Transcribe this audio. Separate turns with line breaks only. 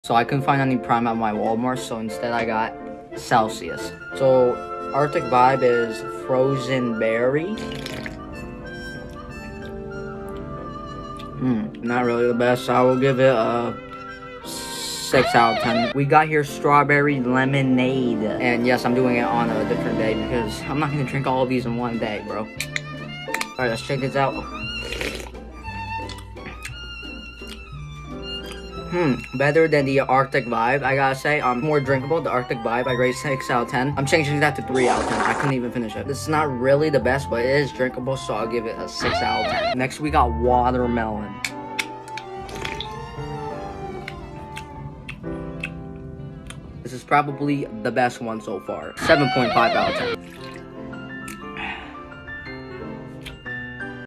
So I couldn't find any Prime at my Walmart, so instead I got Celsius. So Arctic Vibe is frozen berry. Not really the best, so I will give it a 6 out of 10. We got here strawberry lemonade. And yes, I'm doing it on a different day because I'm not gonna drink all of these in one day, bro. Alright, let's check this out. Better than the Arctic Vibe, I gotta say. More drinkable, the Arctic Vibe, I rate 6 out of 10. I'm changing that to 3 out of 10. I couldn't even finish it. This is not really the best, but it is drinkable, so I'll give it a 6 out of 10. Next, we got watermelon. This is probably the best one so far. 7.5 out of 10.